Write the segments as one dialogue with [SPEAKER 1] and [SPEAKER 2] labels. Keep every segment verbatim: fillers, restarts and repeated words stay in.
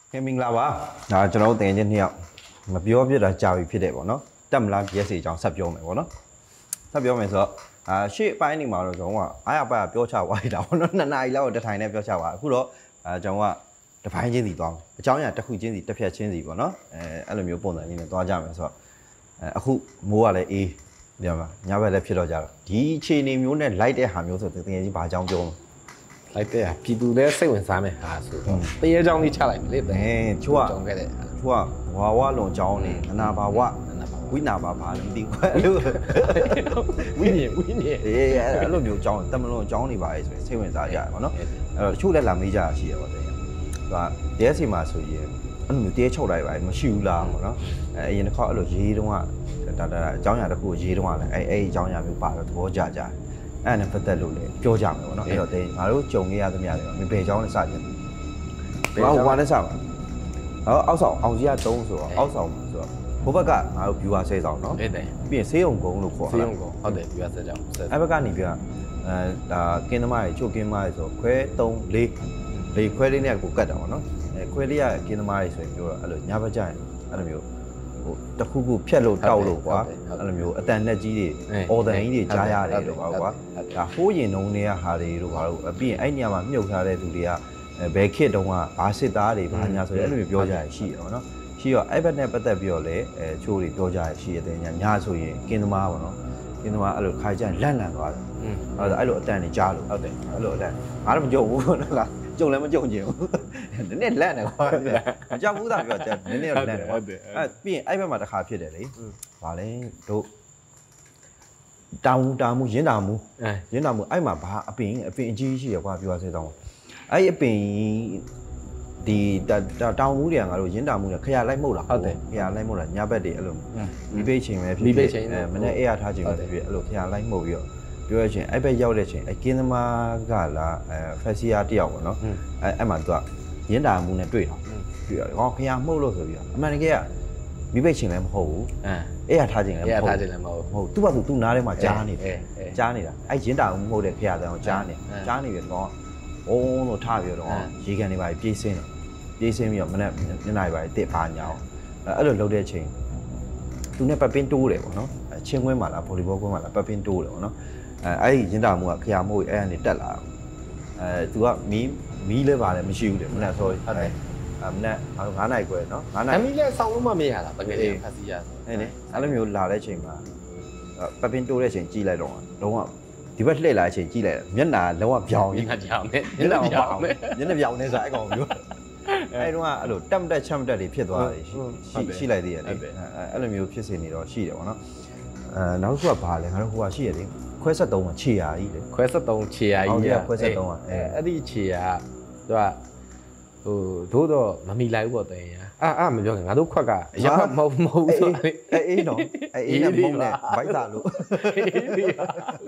[SPEAKER 1] ခင်မင်္ဂလာပါဒါကျွန်တော်တို့တင်ချင်းနှစ်ယောက်မပြောပြတာကြာပြီဖြစ်တယ်ပေါ့နော်တက်မလားပြည့်စီအကြောင်းဆက်ပြောမယ်ပေါ့နော်ဆက်ပြောမယ်ဆိုတော့အာရှေ့ပိုင်းနေမှာတော့ကျွန်တော်ကအားရပါပြောချသွားတာပေါ့နော်နှစ်နာရီလောက်တထိုင်နဲ့ပြောချသွားအခုတော့အာကျွန်တော်ကတပိုင်းချင်းစီသွားအကြောင်းအရာတစ်ခုချင်းစီတစ်ဖြတ်ချင်းစီပေါ့နော်အဲအဲ့လိုမျိုးပုံစံလေးနဲ့သွားကြမယ်ဆိုတော့အခုမိုးကလည်းအေးပြန်ပါညဘက်လည်းဖြစ်တော့ကြတော့ဒီအခြေအနေမျိုးနဲ့လိုက်တဲ့ဟာမျိုးဆိုတကယ်ကြီးဘာအကြောင်းပြောမလဲ
[SPEAKER 2] လိုက်တဲ့ပြည်သူလည်းစိတ်ဝင်စားမယ်ဟာဆိုတော့တရေချောင်းလေးချလိုက်ပြီလေအဲ
[SPEAKER 1] ချို့ကကြောင်းခဲ့တဲ့ချို့ကဝါဝလုံချောင်းနေအနာဘာဝဝိနာဘာဘာလည်းမသိဘူးအဲ့လို
[SPEAKER 2] ဝိနေဝိနေ
[SPEAKER 1] အေးအဲ့လိုမျိုးချောင်းတမလွန်ချောင်းနေပါလေဆိုရင်စိတ်ဝင်စားကြရပါတော့အဲ့တော့ချို့လည်းလာမေးကြတာရှိရပါတဲ့သူကတဲစီမှာဆိုရင်အဲ့လိုမျိုးတဲချုပ်လိုက်ပါမရှိဘူးလားပေါ့နော်အဲအရင်တစ်ခါအဲ့လိုရေးတုန်းကဒါဒါအကြောင်းအရာတစ်ခုရေးတုန်းကလည်းအဲ့အဲ့အကြောင်းအရာမျိုးပါတော့သဘောကျကြတယ်အဲ့နဲ့ပတ်သက်လို့လည်းပြောကြမယ်ပေါ့နော်အဲ့တော့တဲ့ငါတို့ကြုံခဲ့ရသမျှတွေမပေချောင်းနဲ့စကြတယ်ဘယ်ဟိုနဲ့စပါဟောအောက်ဆောင်အောင်ကြီးကတုံးဆိုတော့အောက်ဆောင်ဆိုတော့ဘိုးဘက်ကငါတို့ viewer ဆဲဆောင်နော်
[SPEAKER 2] ဟုတ်တယ်
[SPEAKER 1] ပြီးရင်ဆေးရုံကုန်းလို့ခေါ်
[SPEAKER 2] ဆေးရုံကုန်းဟုတ်တယ် viewer ဆဲဆောင်
[SPEAKER 1] အဲ့ဘက်ကနေပြီးအဲဒါကင်းသမားတွေချုပ်ကင်းသမားတွေဆိုခွဲ၃၄၄ခွဲလေးနဲ့ကိုကတ်တာပေါ့နော်အဲခွဲလေးကကင်းသမားတွေဆိုရင်ပြောတော့အဲ့လိုညဘက်ကျရင်အဲ့လိုမျိုးဟိုတခုခုဖြက်လို့တောက်လို့ကွာအဲ့လိုမျိုးအတန်နဲ့ကြီးတွေအော်တန်ကြီးတွေကြားရတယ်လို့ပါကွာဒါဟိုးရင်နှုံးတွေကဟာတွေတို့ဘာလို့ပြီးရင်အဲ့ညမှာမြုပ်ထားတဲ့သူတွေကဘယ်ခေတ်တုန်းကဘာစစ်သားတွေဘာညာဆိုရင်အဲ့လိုမျိုးပြောကြရရှိတယ်ပေါ့နော်ရှိတော့အဲ့ဘက်နဲ့ပတ်သက်ပြီးတော့လည်းအဲချိုးတွေပြောကြရရှိတဲ့ညညဆိုရင်ကင်းသမားပေါ့နော်ကင်းသမားအဲ့လိုခါကြရင်လန့်လန့်သွားတယ်အဲ့လိုအဲ့လိုအတန်တွေကြားလို့ဟုတ်တယ်အဲ့လိုအတန်ငါတော့မကြုံဘူးနော်လားကြုံလည်းမကြုံချင်ဘူးနည်းနည်းလန့်တယ်ကွာမကြောက်ဘူးသားပြောကြနည်းနည်းလန့်တယ်ဟုတ်တယ်အဲ့ပြီးရင်အဲ့ဘက်မှာတစ်ခါဖြစ်တယ်လေဗာလဲတို့တောင်တာမှုရင်းတာမှုရင်းတာမှုအဲ့မှာဘာအပင်အပင်အကြီးရှိရကွာပြောရစေတော့အဲ့အပင်ဒီတောင်မှုတွေကငါတို့ရင်းတာမှုတွေခရလိုက်မှုတ်လာ
[SPEAKER 2] ဟုတ်တယ်
[SPEAKER 1] ခရလိုက်မှုတ်လာညဘက်တွေအဲ့လိုမိပိတ်ချိန်ပဲဖြစ်ဖြစ်အဲမနေ့အေးရထားချိန်ပဲဖြစ်ဖြစ်အဲ့လိုခရလိုက်မှုတ်ပြီးတော့ပြောရချင်းအဲ့ဘက်ရောက်တဲ့ချိန်အဲ့ကင်းသမားကလာအဲဖက်စီယာတယောက်ပေါ့နော်အဲ့အဲ့မှာသူကရင်းတာမှုနဲ့တွေ့တော့ပြီးတော့ဟောခရမှုတ်လို့ဆိုပြီးတော့အမှန်တကယ်ကမိပိတ်ချိန်လည်းမဟုတ်ဘူး
[SPEAKER 2] အဲ
[SPEAKER 1] အေးရထားချိန်လည်းမဟုတ်
[SPEAKER 2] အေးရထားချိန်လည်းမဟုတ်
[SPEAKER 1] မဟုတ်သူ့ဘာသူသူ့နားထဲမှာကြားနေတယ်ကြားနေတာအဲ့ရင်းတာမှုမဟုတ်တဲ့ခရတဲ့အောင်ကြားနေကြားနေပြီးတော့ဝုန်းလို့ထားပြီးတော့ရေကန်တွေပါပြေးစင်းတော့ပြေးစင်းပြီးတော့မနေ့ညနေပါတစ်ပါညာအောင်အဲ့လိုလုပ်တဲ့ချိန်သူနဲ့ပတ်ပင်းတိုးတယ်ပေါ့နော်ချင်းခွင်းမှာလားဗော်လီဘောကွင်းမှာလားပတ်ပင်းတိုးတယ်ပေါ့နော်အဲအဲ့ဒီရင်းတာမှုကခရမှုအဲ့ကနေတက်လာအဲသူကမီးမီးလည်းပါတယ်မရှိဘူးလေမနေ့ဆိုဟုတ်တယ်အဲမနေ့ငါးနာရီခွဲနော်ငါးနာရီ
[SPEAKER 2] အမီးလည်းဆောင်းလို့မမရတာတကယ်ဖက်စီရဆို
[SPEAKER 1] အဲ့လေအဲ့လိုမျိုးလာတဲ့ချိန်မှာပတ်ပင်းတိုးတဲ့ချိန်ကြီးလိုက်တော့လုံးဝဒီဘက်လှည့်လာတဲ့ချိန်ကြီးလိုက်မျက်နှာလုံးဝပြောင်း
[SPEAKER 2] မျက်နှာပြောင်းနေမျက်နှာပြောင်းနေ
[SPEAKER 1] မျက်နှာပြောင်းနေဆိုအဲ့ကောင်မျိုးအဲ့တော့အဲ့လိုတက်မတက်ချက်မတက်တွေဖြစ်သွားတယ်ရှိရှိလိုက်သေးတယ်လေအဲ့လိုမျိုးဖြစ်နေနေတော့ရှိတယ်ပေါ့နော်အဲနောက်တစ်ခုကဘာလဲငါတို့ဟိုကရှိရတယ်ခွဲဆက်သုံးမှာခြေရာကြီးလေ
[SPEAKER 2] ခွဲဆက်သုံးခြေရာကြီး
[SPEAKER 1] ကခွဲဆက်သုံးอ่ะ
[SPEAKER 2] အဲအဲ့ဒီခြေရာသူကဟိုတို့တော့မမီလိုက်ဘူးပေါ့တဲ့ရာအာအာမပြောခင်ငါတို့ခွက်ကအရက်မဟုတ်မဟုတ်ဆို
[SPEAKER 1] အေးအေးနော်အေးနဲ့မဟုတ်နဲ့ဘိုက်စာလို့
[SPEAKER 2] အေးဒီအဲ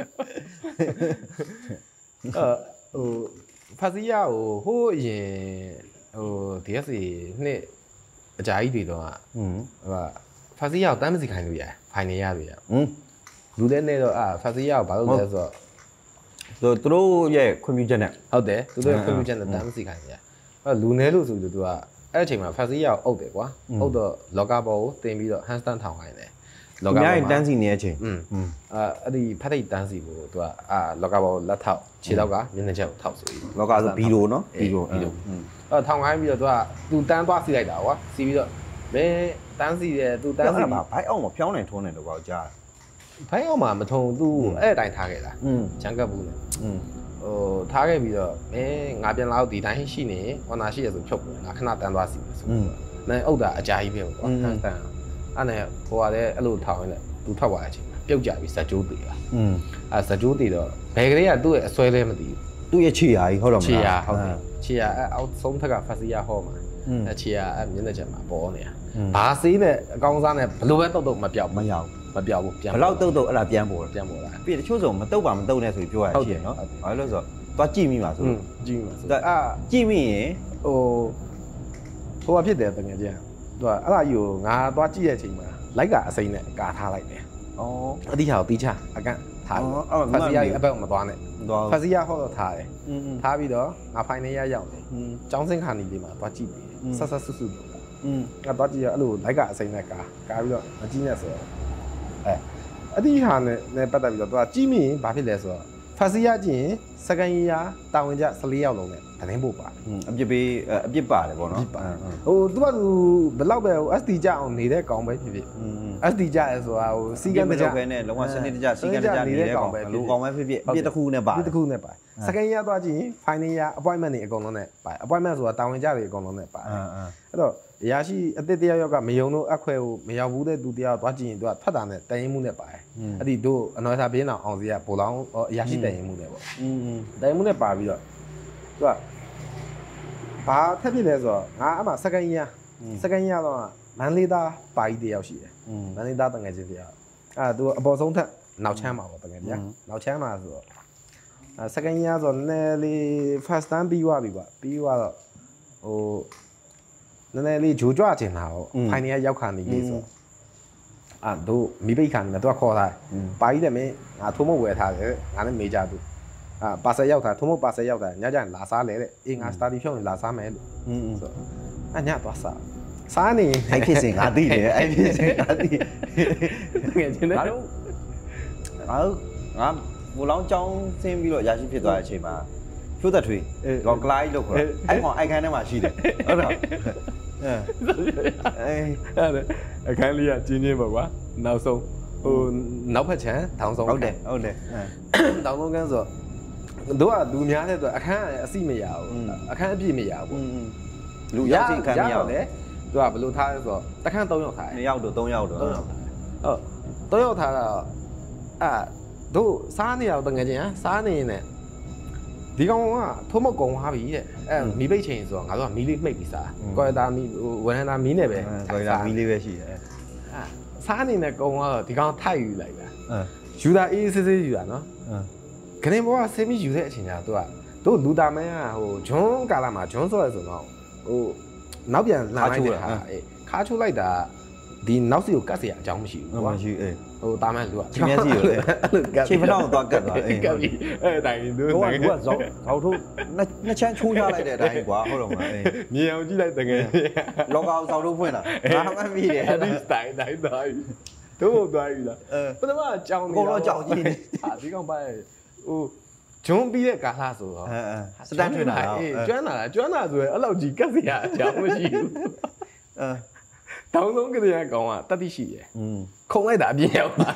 [SPEAKER 2] ဟိုဖာစီယာဟိုဟိုအရင်ဟို ဒီ အက်စ် အေ နှစ်အကြာကြီးတွေတော့อืมဟိုဖာစီယာကိုတမ်းမစီခိုင်းလို့ရတယ်ဖိုင်နေရလို့ရอืมလူတဲ့နေတော့အာဖာစီယာကိုဘာလို့လဲဆိုတော့
[SPEAKER 1] သူတို့ရဲ့ခွင့်ပြုချက်နဲ့
[SPEAKER 2] ဟုတ်တယ်သူတို့ရဲ့ခွင့်ပြုချက်နဲ့တမ်းမစီခိုင်းရအဲ့လူနေလို့ဆိုပြီးသူကအဲ့အချိန်မှာဖာစီယာကိုအုပ်တယ်ကွာအုပ်တော့လောကာဘောကိုတင်ပြီးတော့ဟန်စတန်ထောင်ခိုင်းတယ်
[SPEAKER 1] လောကာဘောမှာတန်းစီနေတဲ့အချိန်
[SPEAKER 2] อืมအာအဲ့ဒီဖတ်တိတ်တန်းစီကိုသူကအာလောကာဘောလက်ထောက်ခြေထောက်ကမျက်နှာချက်ကိုထောက်ဆိုပြီး
[SPEAKER 1] လောကာဆိုဘီလိုနော်
[SPEAKER 2] ဘီလိုဘီလိုအဲ့ထောင်ခိုင်းပြီးတော့သူကသူတန်းသွားစီလိုက်တာကွာစီပြီးတော့မင်းတန်းစီတယ်သူတန်းစီ
[SPEAKER 1] မှာဘိုက်အောင်မဖြောင်းနိုင်ထုံးတယ်တော့ပေါ့ကြား
[SPEAKER 2] ဘိုင်းအောင်မှာမထုံသူအဲ့အတိုင်းထားခဲ့တာ
[SPEAKER 1] อืม
[SPEAKER 2] ဂျန်ကပ်ဘူးလေอืมဟိုထားခဲ့ပြီးတော့မင်းငါပြန်လာတော့ဒီတိုင်းရှိနေဟောနာရှိရဆိုဖြုတ်ငါခဏတန်းသွားစီမယ်ဆိုတော့နိုင်အုတ်တာအကြာကြီးပဲကွာဟန်တန်အဲ့နဲ့ဟိုကလည်းအဲ့လိုထောင်ရင်းနဲ့သူထွက်သွားတဲ့အချိန်ပြုတ်ကြပြီးဇက်ကျိုးသေးတာ
[SPEAKER 1] อืม
[SPEAKER 2] အဲ့ဇက်ကျိုးသေးတော့ဘယ်ကလေးကသူ့ရဲ့အစွဲလဲမသိဘူး
[SPEAKER 1] သူ့ရဲ့ခြေရာကြီးဟုတ်တော့မလား
[SPEAKER 2] ခြေရာဟုတ်တယ်ခြေရာအဲ့အောက်ဆုံးထက်ကဖက်စီယာဟောမှာအဲ့ခြေရာအဲ့မျက်နှာချက်မှာပေါ်နေတာဘာစေးနဲ့အကောင်းစားနဲ့ဘလို့ပဲတုတ်တုတ်မပြောက်
[SPEAKER 1] မရောက်
[SPEAKER 2] မပြောက်ဘူး
[SPEAKER 1] ပြန်ဘလောက်တုတ်တုတ်အဲ့ဒါပြန်ပေါ်
[SPEAKER 2] ပြန်ပေါ်လာ
[SPEAKER 1] ပြီးတချို့ဆိုမတုတ်ပါမတုတ်နဲ့ဆိုပြီးပြောရရှိရနော်ဘာလို့လဲဆိုတော့သွားကြည့်မိမှာဆို
[SPEAKER 2] ကြည့်မိမှာဆို
[SPEAKER 1] အာကြည့်မိရင်
[SPEAKER 2] ဟိုဟိုဘာဖြစ်တယ်တကယ်ကြီးသူကအဲ့ဒါကြီးကိုငါသွားကြည့်တဲ့အချိန်မှာလိုက်ကအစိမ့်နဲ့ကာထားလိုက်တယ်
[SPEAKER 1] ဩ
[SPEAKER 2] အတိဟာကိုတီးချအကန့်ထထားဖက်စီယာအပတ်မသွားနဲ့ဖက်စီယာဟောတော့ထားတယ်ထားပြီးတော့ငါဖိုင်နေရရောက်တယ်ကျောင်းစင်းခါနီလေးမှာသွားကြည့်တယ်ဆက်ဆက်ဆွဆွလို့อืมငါသွားကြည့်ရအဲ့လိုလိုက်ကအစိမ့်နဲ့ကာကာပြီးတော့မကြည့်နဲ့ဆိုတော့အဲအတိဟာနဲ့နဲ့ပတ်သက်ပြီးတော့သူကကြည့်မိရင်ဘာဖြစ်လဲဆိုတော့ဖက်စီယာကြည့်ရင်စကန်ရီယာတာဝန်ကျ၁၄ယောက်လုံးနဲ့သတင်းပို့ပါတယ်
[SPEAKER 1] အပြစ်ပေးအပြစ်ပါတယ်ပေါ့နော်
[SPEAKER 2] ဟိုသူကသူဘယ်လောက်ပဲဟို เอส ดี ကြအောင်နေတဲ့ကောင်ပဲဖြစ်ဖြစ် เอส ดี ကြရဲဆိုတာဟိုစီကံတကြ
[SPEAKER 1] ပဲနဲ့လုံးဝစနစ်တကျစီကံတကျနေတဲ့ကောင်ပဲလူကောင်ပဲဖြစ်ဖြစ်အပြစ်တစ်ခုနဲ့ပါ
[SPEAKER 2] အပြစ်တစ်ခုနဲ့ပါစကန်ရီယာသွားကြည့်ရင် final year appointment တွေအကုန်လုံးနဲ့ပါ appointment ဆိုတာတာဝန်ကျတွေအကုန်လုံးနဲ့ပါတယ်အဲ့တော့အရာရှိအသစ်တယောက်ယောက်ကမယုံလို့အခွဲကိုမရောက်ဘူးတဲ့သူတယောက်သွားကြည့်ရင်သူကဖတ်တာနဲ့တရင်မှုနဲ့ပါတယ်အဲ့ဒီတို့အနော်စာပြင်းအောင်အောင်စီကပိုလောင်းအရာရှိတရင်မှုနဲ့ပေါ့อืมတရင်မှုနဲ့ပါပြီးတော့သူကဘာထက်ဖြစ်လဲဆိုတော့ငါအမှစကန်ရီယာစကန်ရီယာတော့မန်လေးသားပါကြီးတယောက်ရှိတယ်မန်လေးသားတငယ်ချင်းတယောက်အဲ့သူအပေါ်ဆုံးထက်နောက်ချမ်းမှာပေါ့တကယ်ဗျာနောက်ချမ်းမှာဆိုတော့စကန်ရီယာဆိုနည်းလေး first time ပြီးသွားပြီပါပြီးသွားတော့ဟိုနည်းနည်းလေးဂျိုးကြွချင်တာပေါ့ဖိုင်နေရရောက်ခါနေလေးဆိုအာတို့မိဘိတ်ခါနေတော့ခေါ်ထားပါကြီးတယ်မင်းငါထိုးမဝယ်ထားတယ်ငါလည်းမေးကြသူအာပါဆယ်ရောက်တာထိုးမပါဆယ်ရောက်တာညကျရင်လာစားလေတဲ့အေးငါစတာဒီဖြုံးနေလာစားမယ်လို့อืมဆိုအညသွားစားစားနေ
[SPEAKER 1] အဲ့ဖြစ်စဉ်ငါသိတယ်အဲ့ဖြစ်စဉ်ငါသိ
[SPEAKER 2] ငယ်ချင်းနဲ့ငါတို့
[SPEAKER 1] ငါတို့ငါဘူလောင်းចောင်းဆင်းပြီးတော့ရရှိဖြစ်သွားတဲ့အချိန်မှာဖြိုးသက်ထွေးကောကလိုက်လို့ခေါ်တာအဲ့ကောင်အိုက်ခန်းထဲမှာရှိတယ်ဟုတ်တော့အဲ
[SPEAKER 2] အဲ့အခန်းလေးကကျင်းချင်းပါကွာနောက်ဆုံးဟိုနောက်ဖက်ချမ်းတောင်ဆုံး
[SPEAKER 1] ဟုတ်တယ်ဟုတ်တယ်
[SPEAKER 2] တောင်ဆုံးကန်းဆိုတို့ကလူများတဲ့ဆိုအခန်းအစီမရဘူးအခန်းအပြည့်မရဘူး
[SPEAKER 1] လူရောက်စီအခန်းမရဘူး
[SPEAKER 2] လေသူကဘယ်လိုထားလဲဆိုတော့တခန်း၃ယောက်ထား
[SPEAKER 1] နှစ်ယောက်တို့၃ယောက်တို့ဟုတ်
[SPEAKER 2] ၃ယောက်ထားတာအာတို့စားနေတော့တငယ်ချင်းဟာစားနေနေဒီကောင်ကထိုးမကုံသွားပြီတဲ့အဲမီးပိတ်ချိန်ဆိုတော့ငါတို့ကမီးလေးမှိတ်ပြီးစားကွာတာမီးဟိုဝရန်တာမီးနဲ့ပဲ
[SPEAKER 1] ကွာတာမီးလေးပဲရှိတယ်
[SPEAKER 2] အဲစားနေတဲ့ကုံကတော့ဒီကောင်ထိုက်ယူလိုက်တာယူတာအေးစစ်စစ်ယူတာနော်ခရင်ဘောကဆင်းပြီးယူတဲ့အချိန်ကျတော့သူကတို့လူတာမန်းကဟိုဂျွန်းကာလာမှာဂျွန်းဆော့ရဆိုတော့ဟိုနောက်ပြန်လာလိုက်တဲ့ဟာအေးခါချိုးလိုက်တာဒီနောက်စီကိုကတ်เสียအကြောင်းမရှိဘူး
[SPEAKER 1] ကွာမရှိအေး
[SPEAKER 2] ဟိုတာမန်လူက
[SPEAKER 1] ချင်းမျက်စိကိုလေချင်းဖလောက်သွားကတ်သွားအေး
[SPEAKER 2] ကတ်ပြီးအဲ့အတိုင်းသူ
[SPEAKER 1] ကကဇောက်ဇောက်ထုတ်နှစ်ချမ်းချိုးချလိုက်တဲ့အတိုင်းကွာဟုတ်တော့မလားအေး
[SPEAKER 2] မြင်အောင်ကြည့်လိုက်တကယ်
[SPEAKER 1] လောကောင်ဇောက်ထုတ်ဖွင့်တာငါမှမပြီးတယ်
[SPEAKER 2] အဲ့ဒီစတိုင်တိုင်းသွားပြီတို့သွားပြီလားပထမအကြောင်း
[SPEAKER 1] နေတော့အကြောင်းကြီးနေ
[SPEAKER 2] ဟာဒီကောင်ပါဟိုဂျွန်းပြီးတဲ့ကာလာဆိုတော့
[SPEAKER 1] စတန်ထွင်တာ
[SPEAKER 2] အေးကျွမ်းလာကျွမ်းလာဆိုရင်အဲ့လောက်ကြီးကတ်เสียအကြောင်းမရှိဘူးအဲတောင်းဆုံးကလေးကောင်ကတတိရှိတယ်อืมခုံလိုက်တာအပြင်းရောက်ပါ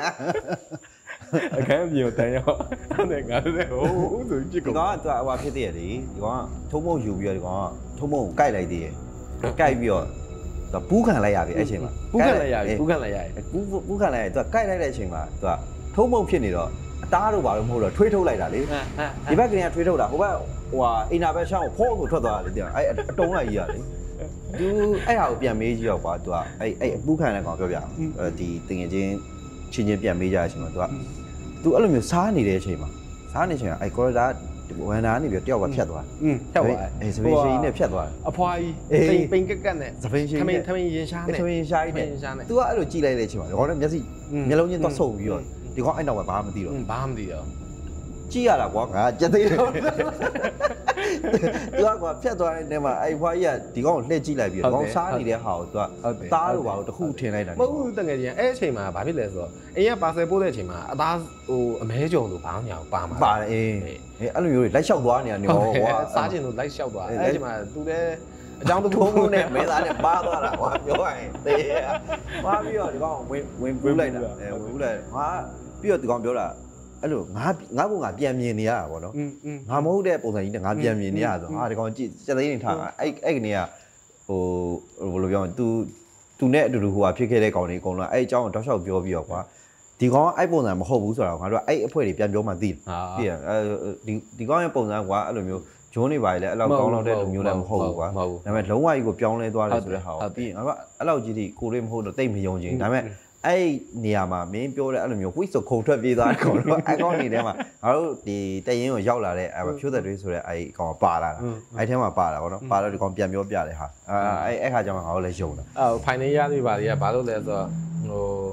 [SPEAKER 2] အခန်းပြေတန်းရောက်အဲ့ဒါငါလည်းဟိုးဆိုကြည့်
[SPEAKER 1] ကောင်ဒီကောင်ကသူဟိုဖြစ်သေးတယ်လေဒီကောင်ကထုံးမုံယူပြီးတော့ဒီကောင်ကထုံးမုံကိုကိုက်လိုက်သေးတယ်ကိုက်ပြီးတော့သူပူးခံလိုက်ရပြီအဲ့အချိန်မှာ
[SPEAKER 2] ပူးခံလိုက်ရပြီပူးခံလိုက်ရပြီ
[SPEAKER 1] ပူးပူးခံလိုက်ရသူကကိုက်လိုက်တဲ့အချိန်မှာသူကထုံးမုံဖြစ်နေတော့အသားတို့ဘာလို့မဟုတ်တော့ထွေးထုတ်လိုက်တာလေဒီဘက်ကလေးကထွေးထုတ်တာဟိုဘက်ဟိုဟာအင်နာဘက်ရှောင်းကိုဖော့ကိုထွက်သွားတာလေတဲ့အဲ့အတုံးလိုက်ကြီးရလေသူအဲ့ဟာကိုပြန်မေးကြည့်တော့ကွာသူကအဲ့အဲ့အပူးခံတဲ့ကောင်ပြောပြဒီတင်ငယ်ချင်းချင်းချင်းပြန်မေးကြတဲ့အချိန်မှာသူကသူအဲ့လိုမျိုးစားနေတဲ့အချိန်မှာစားနေချိန်ကအဲ့ကော်ရီဒါဝန်နာနေပြီးတယောက်ကဖြတ်သွား
[SPEAKER 2] อืมဖြတ်သွား
[SPEAKER 1] အေးစပင်းရှိကြီးနဲ့ဖြတ်သွား
[SPEAKER 2] အဖွာကြီးပိန်ပိန်ကက်ကက်နဲ့
[SPEAKER 1] စပင်းရှိ
[SPEAKER 2] ထမင်းထမင်းရင်ရှားနဲ့
[SPEAKER 1] ထမင်းရှားကြီးနဲ့သူကအဲ့လိုကြည့်လိုက်တဲ့အချိန်မှာဒီကောင်နဲ့မျက်စိမျက်လုံးချင်းသွားဆုံပြီးတော့ဒီကောင်အဲ့နောက်မှာဘာမှမသိတော့
[SPEAKER 2] ဘာမှမသိတော့
[SPEAKER 1] ကြည့်ရတာကွာငါကြက်သေးတော့သူကကွာဖြတ်သွားတဲ့နေမှာအဲ့ဖွားကြီးကဒီကောင်ကိုလှည့်ကြည့်လိုက်ပြီးဒီကောင်စားနေတဲ့ဟာကိုသူကသားလို့ပါတော့တခုထင်လိုက်တာ
[SPEAKER 2] မဟုတ်ဘူးတကယ်ကြီးအဲ့အချိန်မှာဘာဖြစ်လဲဆိုတော့အိမ်ကပါဆယ်ပို့တဲ့အချိန်မှာအသားဟိုအမဲကြုံလို့ဘာမှမညာပါမှာ
[SPEAKER 1] ပါတယ်အေးအဲ့လိုမျိုးတွေလိုက်လျှောက်သွားနေတာနေဟောကွာ
[SPEAKER 2] စားကျင်လို့လိုက်လျှောက်သွားအဲ့အချိန်မှာသူလည်းအကြောင်းတစ်ခု
[SPEAKER 1] နဲ့မဲသားနဲ့ပါသွားတာကွာပြောရရင်တေးပါပြီးတော့ဒီကောင်ဝင်ဝင်ပူးလိုက်တာအဲဝင်ပူးလိုက်ဟာပြီးတော့ဒီကောင်ပြောတာအဲ့လိုငါငါ့ဘုံကပြန်မြင်နေရတာပေါ့နော်ငါမဟုတ်တဲ့ပုံစံကြီးနဲ့ငါပြန်မြင်နေရဆိုဟာဒီကောင်ကြည့်စက်သိန်းနေထားတာအဲ့အဲ့ကနေကဟိုဘယ်လိုပြောလဲ तू तू နဲ့အတူတူဟိုဟာဖြစ်ခဲ့တဲ့ကောင်တွေအကုန်လုံးအဲ့အကြောင်းကိုတောက်လျှောက်ပြောပြီးတော့ကွာဒီကောင်ကအဲ့ပုံစံမဟုတ်ဘူးဆိုတော့ငါတို့ကအဲ့အဖွဲ့တွေပြန်ပြောမှသိတယ်ပြီးရအဲဒီဒီကောင်ရဲ့ပုံစံကွာအဲ့လိုမျိုးဂျုံးနေပါလေအဲ့လောက်ကောင်းလောက်တဲ့လူမျိုးလည်းမဟုတ်ဘူးကွာဒါပေမဲ့လုံးဝကြီးကိုပြောင်းလဲသွားတယ်ဆိုတဲ့ဟာကိုပြီးငါတို့ကအဲ့လောက်ကြီးထိကိုလေးမဟုတ်တော့တိတ်မယုံချင်ဒါပေမဲ့အဲ့နေရာမှာမင်းပြောတဲ့အဲ့လိုမျိုးဝိဆိုခုံထွက်ပြေးသွားတယ်ကောင်တော့အဲ့ကောင်နေထဲမှာငါတို့ဒီတရင်ကိုရောက်လာတဲ့အဲ့ဖြိုးသက်တွေးဆိုတဲ့အဲ့ကောင်ပါလာတာအဲ့ထဲမှာပါလာပေါ့နော်ပါတော့ဒီကောင်ပြန်ပြောပြတယ်ဟာအဲ့အဲ့ခါကျမှငါတို့လည်းယုံတာ
[SPEAKER 2] အဲ့ဖိုင်နေရသေးပါလေကဘာလို့လဲဆိုတော့ဟို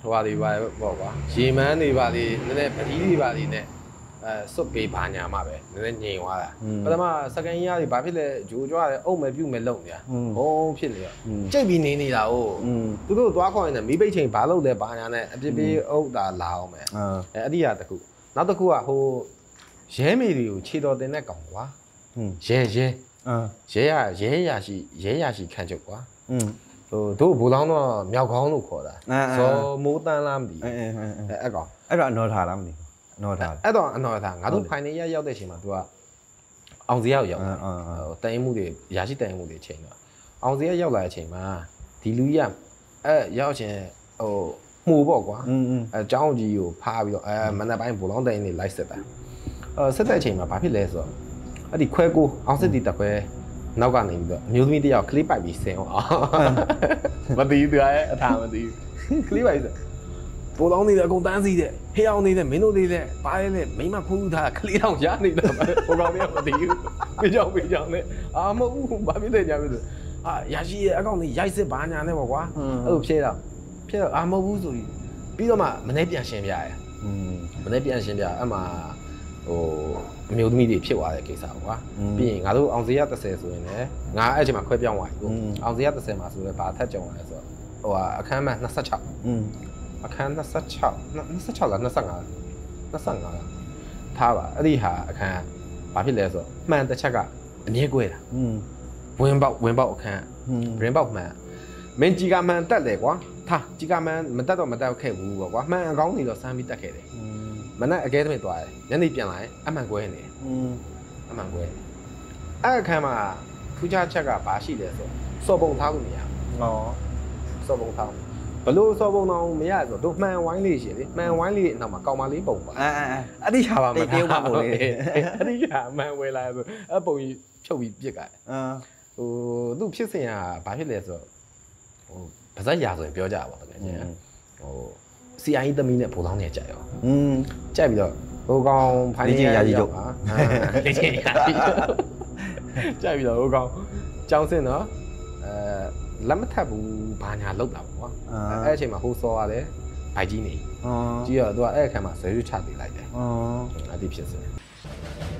[SPEAKER 2] ဟိုပါဒီပါပေါ့ကွာရေမန်းတွေပါဒီနည်းနည်းပတိတွေပါဒီနဲ့အဲစွတ်ပေးပါညာမှာပဲနည်းနည်းငြိမ်သွားတာပထမစကန်ကြီးတွေဘာဖြစ်လဲဂျိုးကြွားတယ်အုံမဲ့ပြုတ်မဲ့လုံနေတာဟုံးဖြစ်လေရောကြိတ်ပြီးနေနေတာဟုတ်သူတို့သွားခေါ်ရင်လည်းမိပိတ်ချိန်ဘာလုပ်လဲဘာညာနဲ့အပြစ်ပေးအုပ်တာလာအောင်မယ်အဲအဲ့ဒီဟာတခုနောက်တစ်ခုကဟိုရဲမေတွေကိုခြေတော်တင်တဲ့ကောင်ကွာရဲရဲအာရဲရရဲရရှိရဲရရှိခန့်ချုပ်ကွာဟိုတို့ဘူလောင်းတော့မြောက်ခေါင်းလို့ခေါ်တာဇော်မိုးတန်းလားမသိဘူးအဲအဲအဲ့ကောင်
[SPEAKER 1] အဲ့တော့အနော်ထားလားမသိဘူးအနော်ထား
[SPEAKER 2] အဲ့တော့အနော်ထားငါတို့ဖိုင်နေရရောက်တဲ့အချိန်မှာ तू ကအောင်စရာရောက်တာဟိုတိုင်မှုတွေရာရှိတိုင်မှုတွေချိန်တော့အောင်စရာရောက်လာတဲ့အချိန်မှာဒီလူကြီးကအဲရောက်ချင်းဟိုမှုပေါ့ကွာအဲအเจ้าကြီးကိုဖားပြီးတော့အဲမနက်ပိုင်းဘူလောင်းတိုင်နေလိုက်ဆက်တာအဲဆက်တဲ့အချိန်မှာဘာဖြစ်လဲဆိုတော့အဲ့ဒီခွဲကိုအောင်စစ်တီတက်ခွဲနောက်ကနေပြီးတော့အမျိုးသမီးတယောက်ကလစ်ပိုက်ပြီးဆင်းအောင်မသိဘူးသူရဲ့အထာမသိဘူးကလစ်ပိုက်ဆိုပိုလောင်းနေတယ်အကုန်တန်းစီတယ်ဟေးအောင်နေတယ်မင်းတို့တွေလည်းပါရဲလေမိမခိုးထားကလေးတောင်ရနေတာပိုကောင်တွေကမသိဘူးပြကြောင်ပြကြောင်နဲ့အာမဟုတ်ဘူးဘာဖြစ်လဲညာဖြစ်လို့အာရရှိရဲ့အကောင်တွေရိုက်စစ်ဘာညာနဲ့ပေါ့ကွာအဲ့လိုဖြစ်တော့ဖြစ်တော့အာမဟုတ်ဘူးဆိုပြီးပြီးတော့မှမနေ့ပြန်ရှင်းပြရမနေ့ပြန်ရှင်းပြအဲ့မှာဟိုအမျိုးသမီးတွေဖြစ်သွားတဲ့ကိစ္စပေါ့ကွာပြီးရင်ငါတို့အောင်စရတစ်ဆယ်ဆိုရင်လည်းငါအဲ့အချိန်မှာခွဲပြောင်းသွားပြီကိုအောင်စရတစ်ဆယ်မှာဆိုလည်းဘာထက်ကြုံရလဲဆိုတော့ဟိုဟာအခန်းမှန်နှစ်ဆယ့်ခြောက်အခန်းနှစ်ဆယ့်ခြောက်နှစ်ဆယ့်ခြောက်လားနှစ်ဆယ့်ငါးနှစ်ဆယ့်ငါးလားထားပါအဲ့ဒီဟာအခန်းဘာဖြစ်လဲဆိုတော့မှန်တစ်ချက်ကအမြဲကွဲတာဝင်ပေါက်ဝင်ပေါက်အခန်းရင်ပေါက်မှန်မင်းကြီးကမှန်တက်တယ်ကွာထားကြီးကမှန်မတက်တော့မတက်ခဲ့ဘူးပေါ့ကွာမှန်အကောင်းနေတော့စမ်းပြီးတက်ခဲ့တယ်မနက်အကဲသမီးသွားတယ်ညနေပြန်လာရင်အမှန်ကွဲနေအမှန်ကွဲအဲ့အခန်းမှာထူးခြားချက်ကဘာရှိလဲဆိုစော်ပုံထားလို့မရဘူးဟောစော်ပုံထားဘလို့စော်ပုံတော့မရဆိုတို့မှန်ဝိုင်းလေးရှင်လေမှန်ဝိုင်းလေးအနောက်မှာကောင်မလေးပုံပါအဲအဲအဲ့ဒီဟာပါမထားပါဘူးလေအဲ့ဒီဟာမှန်ဝဲလာဆိုအပုံကြီးဖြုတ်ပြီးပြစ်ကြတယ်အာဟိုသူ့ဖြစ်စဉ်ကဘာဖြစ်လဲဆိုဟိုဗဇက်ရာဆိုရင်ပြောကြပါတော့တကယ်ချင်းဟိုစီအိုင်းသမီးနဲ့ဘိုးလောင်းနေကြရောอืมကြိုက်ပြီးတော့ဟိုကောင်ဖိုင်နေရာကြီးချုပ်ဟာလေ့ကျင့်ရာကြီးကြိုက်ပြီးတော့ဟိုကောင်ကြောင်းစင်းတော့အဲလက်မထပ်ဘူးဘာညာလောက်တာပေါ့ကွာအဲ့အချိန်မှာဟိုစောရတယ်ဘိုက်ကြီးနေကြီးတော့သူကအဲ့အခါမှာဇွဲရွချပေးလိုက်တယ်အဲ့ဒီဖြစ်စင်